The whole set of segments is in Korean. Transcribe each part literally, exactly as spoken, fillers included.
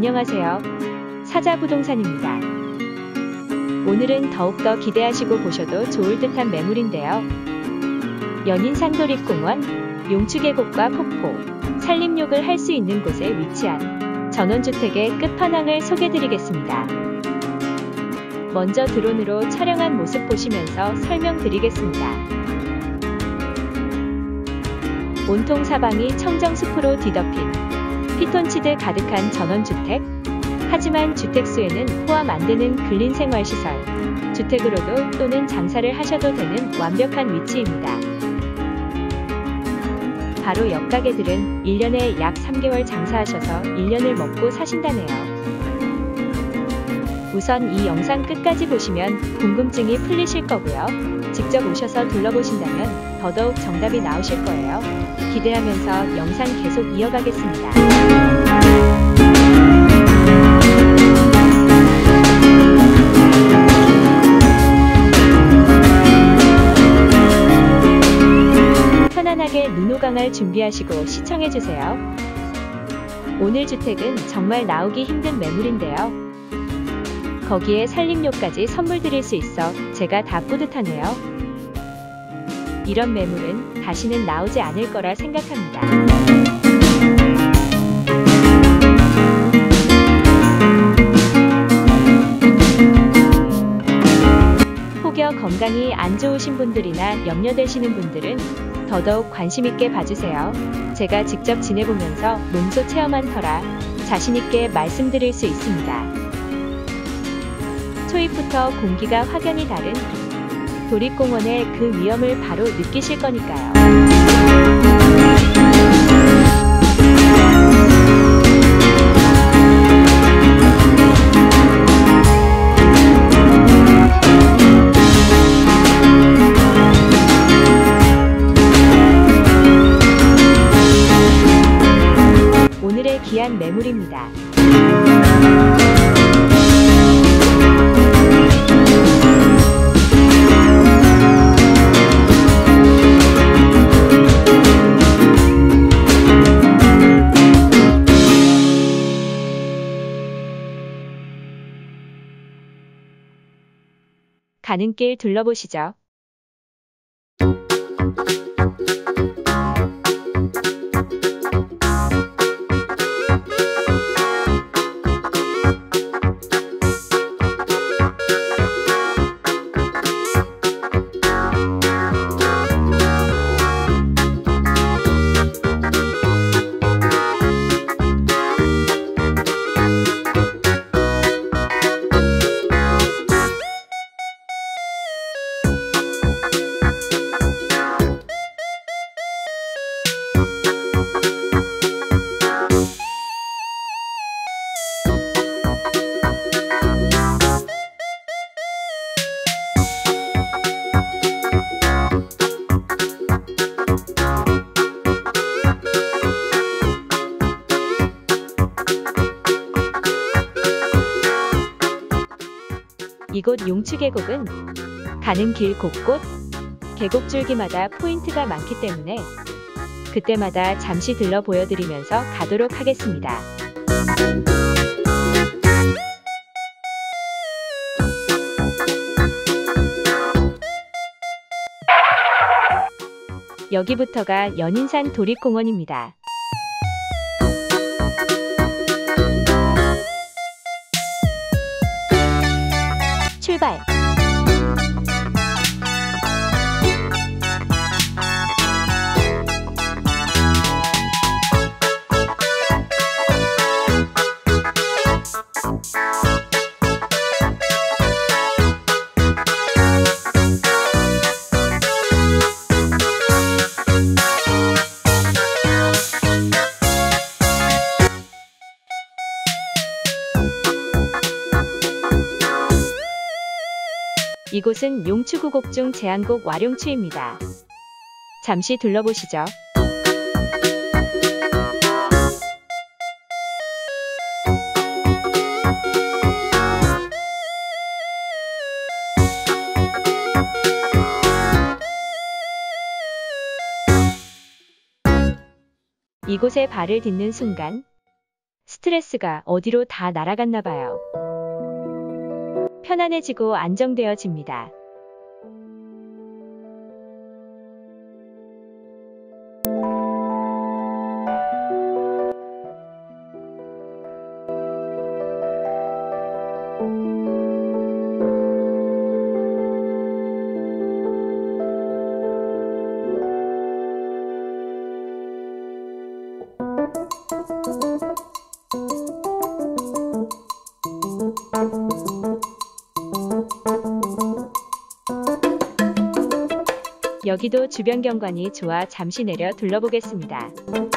안녕하세요. 사자부동산입니다. 오늘은 더욱더 기대하시고 보셔도 좋을 듯한 매물인데요. 연인산 도립공원, 용추계곡과 폭포, 산림욕을 할 수 있는 곳에 위치한 전원주택의 끝판왕을 소개드리겠습니다. 먼저 드론으로 촬영한 모습 보시면서 설명드리겠습니다. 온통 사방이 청정숲으로 뒤덮인 피톤치드 가득한 전원주택. 하지만 주택수에는 포함 안되는 근린생활시설, 주택으로도 또는 장사를 하셔도 되는 완벽한 위치입니다. 바로 옆 가게들은 일 년에 약 삼 개월 장사하셔서 일 년을 먹고 사신다네요. 우선 이 영상 끝까지 보시면 궁금증이 풀리실 거고요. 직접 오셔서 둘러보신다면 더더욱 정답이 나오실 거예요. 기대하면서 영상 계속 이어가겠습니다. 편안하게 눈호강을 준비하시고 시청해주세요. 오늘 주택은 정말 나오기 힘든 매물인데요. 거기에 산림욕까지 선물 드릴 수 있어 제가 다 뿌듯하네요. 이런 매물은 다시는 나오지 않을 거라 생각합니다. 혹여 건강이 안 좋으신 분들이나 염려되시는 분들은 더더욱 관심있게 봐주세요. 제가 직접 지내보면서 몸소 체험한 터라 자신있게 말씀드릴 수 있습니다. 초입부터 공기가 확연히 다른 도립공원의 그 위엄을 바로 느끼실 거니까요. 오늘의 귀한 매물입니다. 가는 길 둘러보시죠. 이곳 용추계곡은 가는 길 곳곳 계곡줄기마다 포인트가 많기 때문에 그때마다 잠시 들러 보여드리면서 가도록 하겠습니다. 여기부터가 연인산 도립공원입니다. 출발! 이곳은 용추구곡 중 제한곡 와룡추입니다. 잠시 둘러보시죠. 이곳에 발을 딛는 순간 스트레스가 어디로 다 날아갔나 봐요. 편안해지고 안정되어집니다. 여기도 주변 경관이 좋아 잠시 내려 둘러보겠습니다.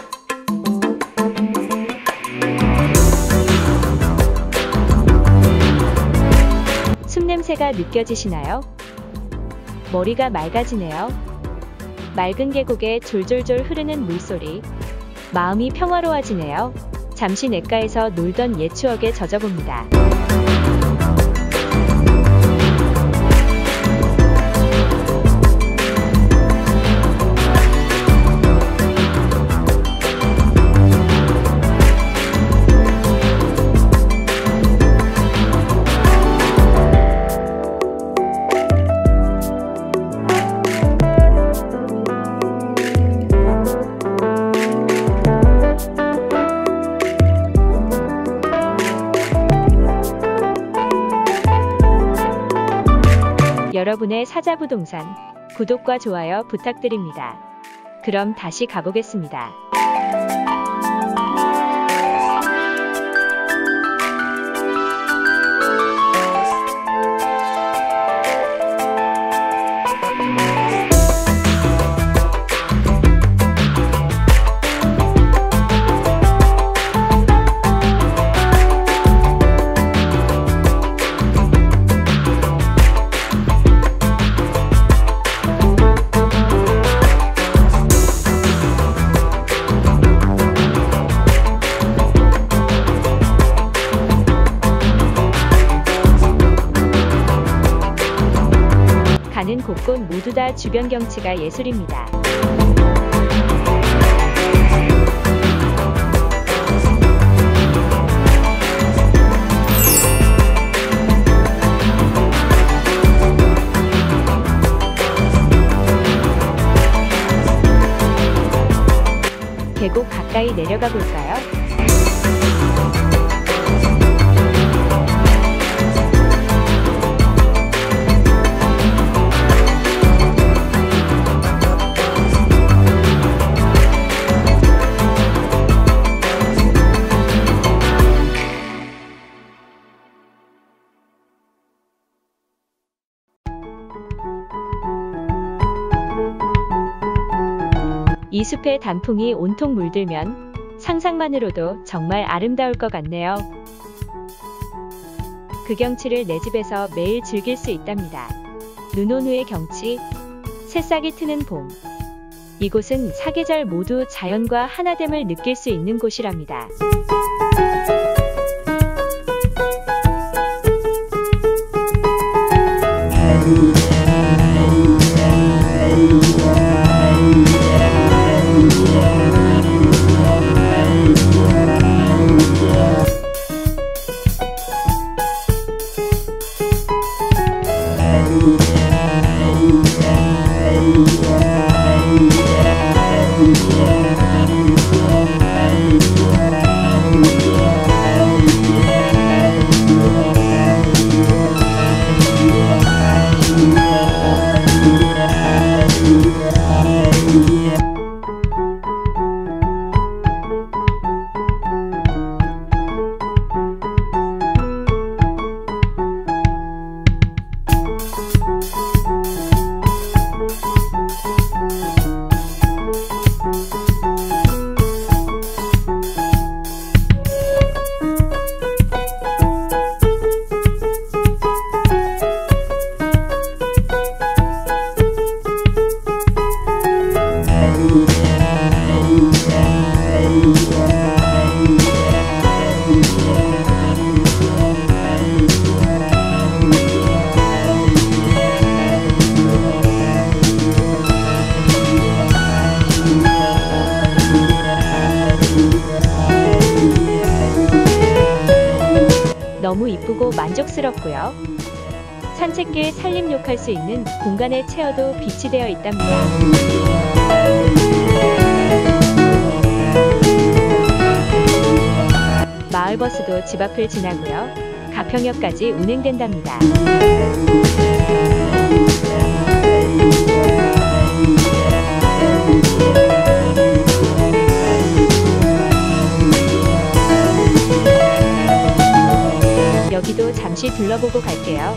숨냄새가 느껴지시나요? 머리가 맑아지네요. 맑은 계곡에 졸졸졸 흐르는 물소리. 마음이 평화로워지네요. 잠시 냇가에서 놀던 옛 추억에 젖어봅니다. 여러분의 사자부동산 구독과 좋아요 부탁드립니다. 그럼 다시 가보겠습니다. 가는 곳곳 모두 다 주변 경치가 예술입니다. 계곡 가까이 내려가 볼까요? 이 숲에 단풍이 온통 물들면 상상만으로도 정말 아름다울 것 같네요. 그 경치를 내 집에서 매일 즐길 수 있답니다. 눈 온 후의 경치, 새싹이 트는 봄. 이곳은 사계절 모두 자연과 하나됨을 느낄 수 있는 곳이랍니다. 너무 이쁘고 만족스럽고요. 산책길 산림욕할 수 있는 공간에 체어도 비치되어 있답니다. 마을버스도 집 앞을 지나고요. 가평역까지 운행된답니다. 여기도 잠시 둘러보고 갈게요.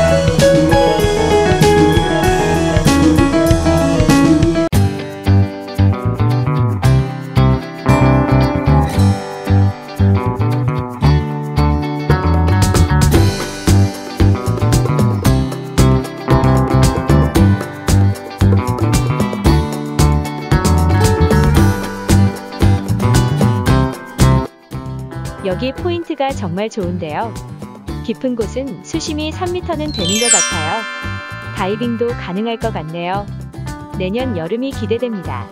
여기 포인트가 정말 좋은데요. 깊은 곳은 수심이 삼 미터는 되는 것 같아요. 다이빙도 가능할 것 같네요. 내년 여름이 기대됩니다.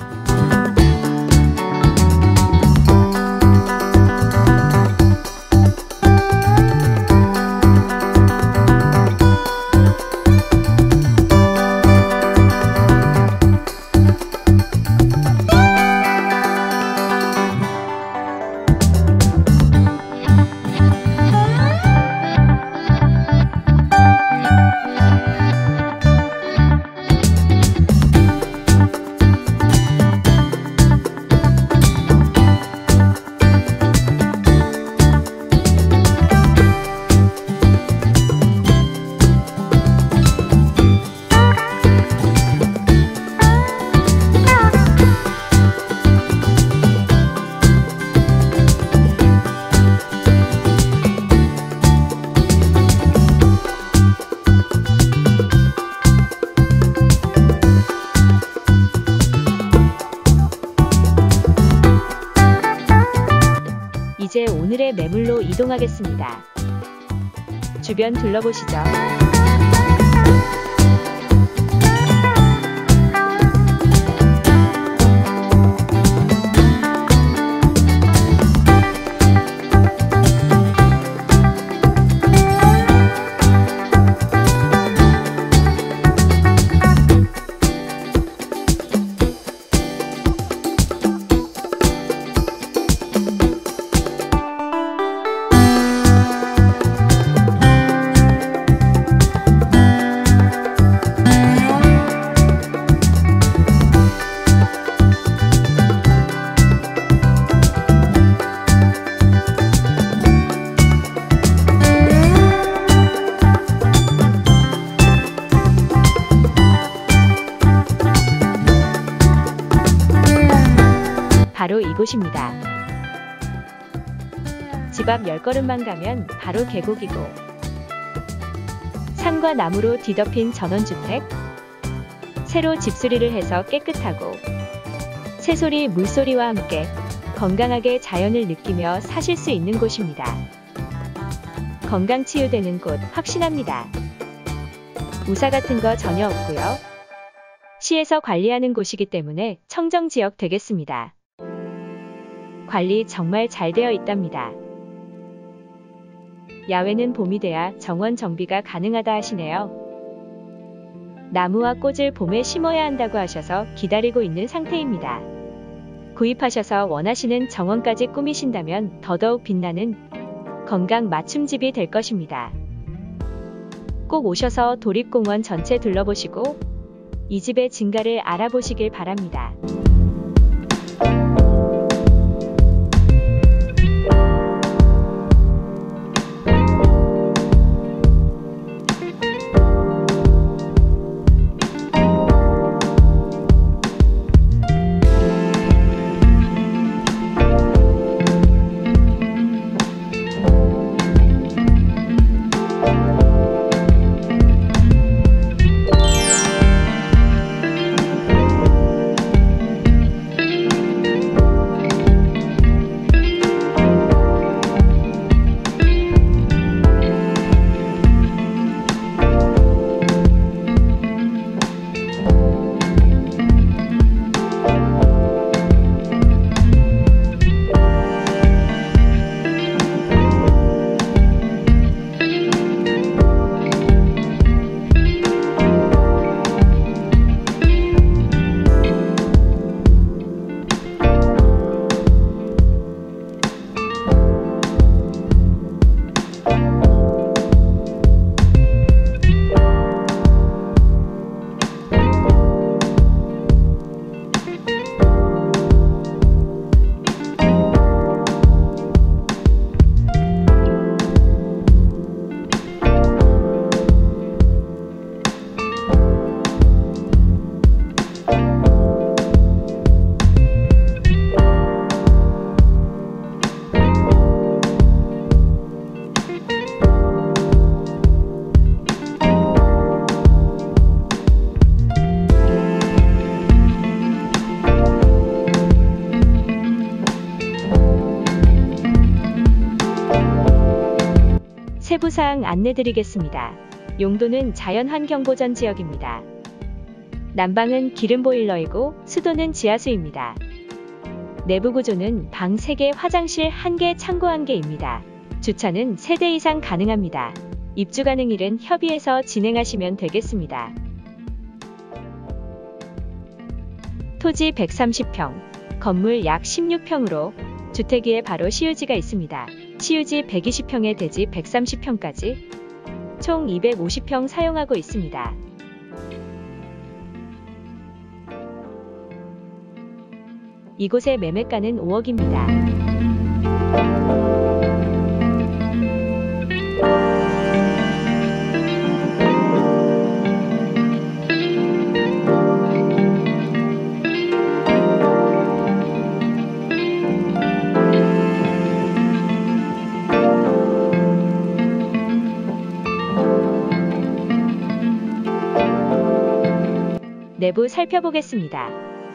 이제 오늘의 매물로 이동하겠습니다. 주변 둘러보시죠. 바로 이곳입니다. 집 앞 열 걸음만 가면 바로 계곡이고 산과 나무로 뒤덮인 전원주택, 새로 집수리를 해서 깨끗하고 새소리, 물소리와 함께 건강하게 자연을 느끼며 사실 수 있는 곳입니다. 건강치유되는 곳 확신합니다. 우사 같은 거 전혀 없고요. 시에서 관리하는 곳이기 때문에 청정지역 되겠습니다. 관리 정말 잘 되어 있답니다. 야외는 봄이 돼야 정원 정비가 가능하다 하시네요. 나무와 꽃을 봄에 심어야 한다고 하셔서 기다리고 있는 상태입니다. 구입하셔서 원하시는 정원까지 꾸미신다면 더더욱 빛나는 건강 맞춤집이 될 것입니다. 꼭 오셔서 도립공원 전체 둘러보시고 이 집의 진가를 알아보시길 바랍니다. 세부사항 안내드리겠습니다. 용도는 자연환경보전 지역입니다. 난방은 기름 보일러이고 수도는 지하수입니다. 내부 구조는 방 세 개, 화장실 한 개, 창고 한 개입니다. 주차는 세 대 이상 가능합니다. 입주 가능일은 협의해서 진행하시면 되겠습니다. 토지 백삼십 평, 건물 약 십육 평으로 주택 위에 바로 시유지가 있습니다. 시유지 백이십 평에 대지 백삼십 평까지 총 이백오십 평 사용하고 있습니다. 이곳의 매매가는 오억입니다. 내부 살펴보겠습니다.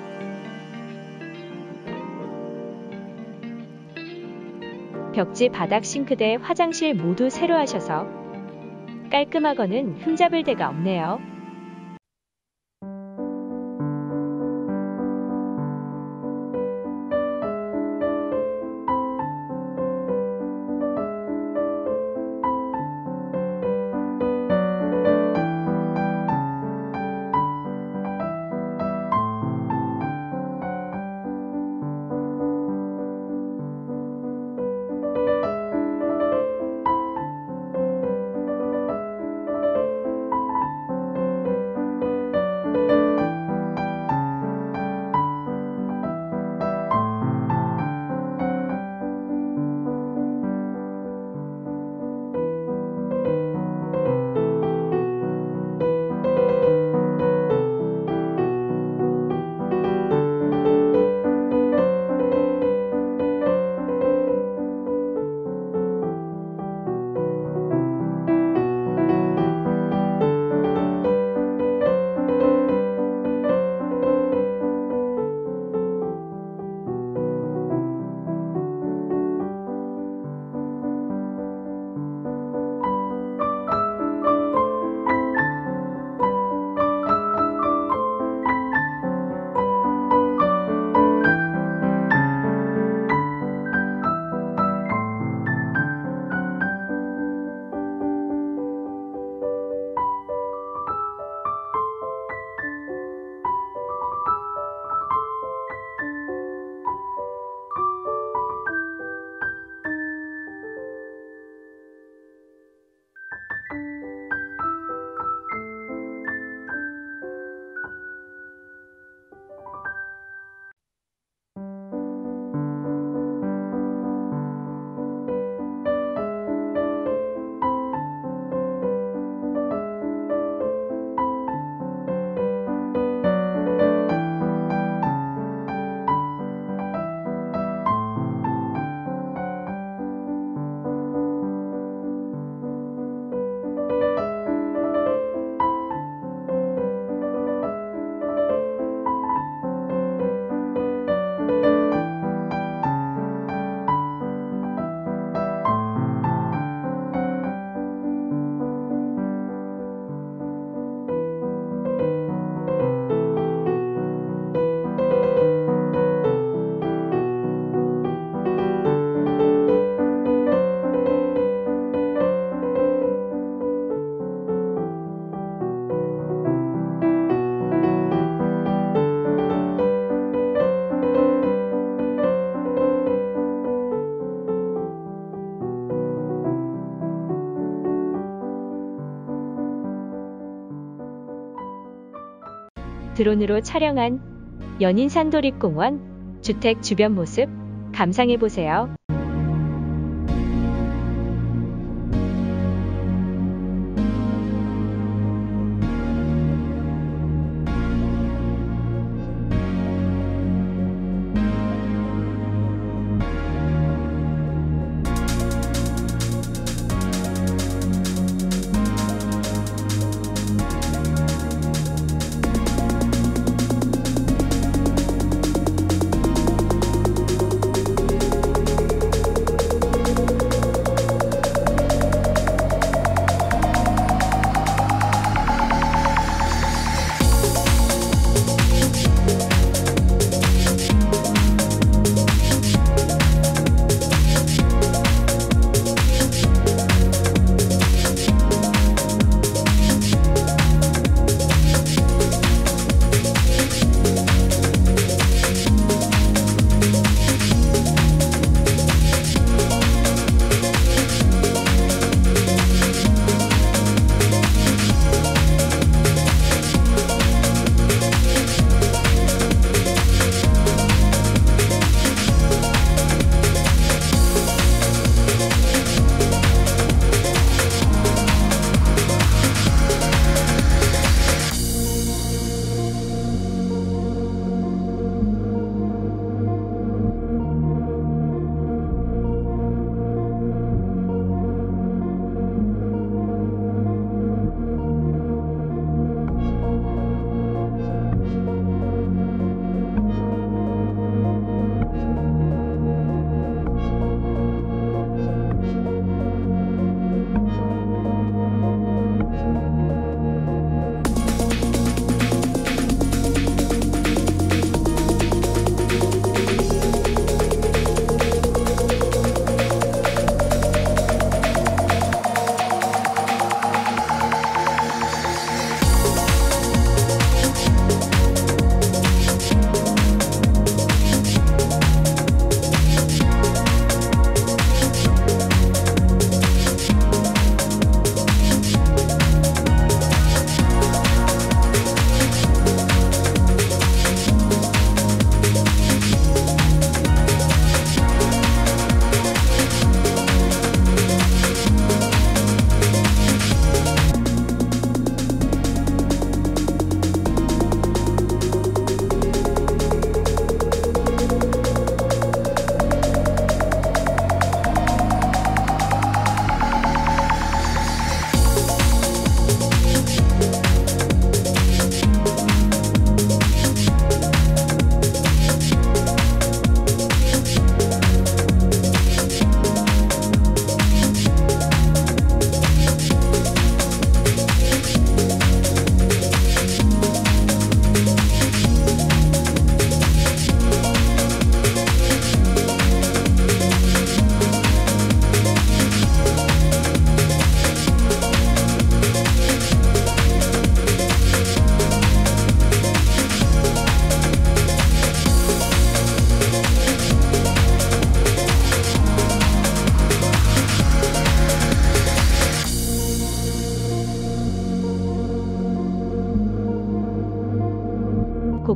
벽지, 바닥, 싱크대, 화장실 모두 새로 하셔서 깔끔하거는 흠잡을 데가 없네요. 드론으로 촬영한 연인산 도립공원 주택 주변 모습 감상해보세요.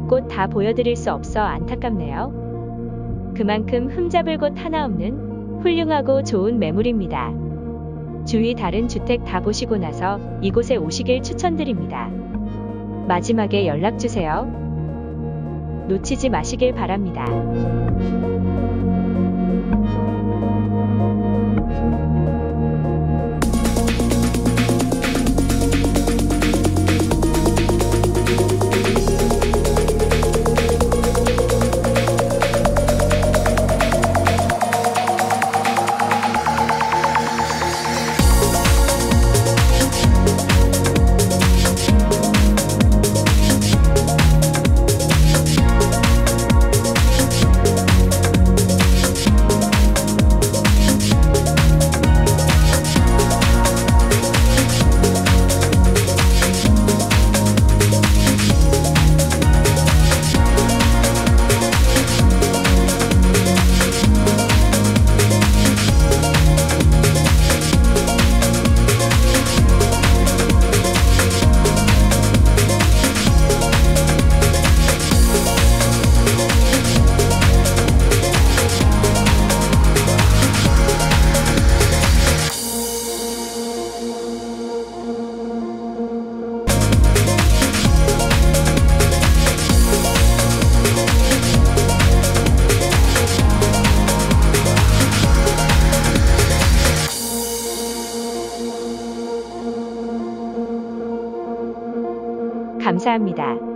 열아홉 곳 다 보여드릴 수 없어 안타깝네요. 그만큼 흠잡을 곳 하나 없는 훌륭하고 좋은 매물입니다. 주위 다른 주택 다 보시고 나서 이곳에 오시길 추천드립니다. 마지막에 연락주세요. 놓치지 마시길 바랍니다. 감사합니다.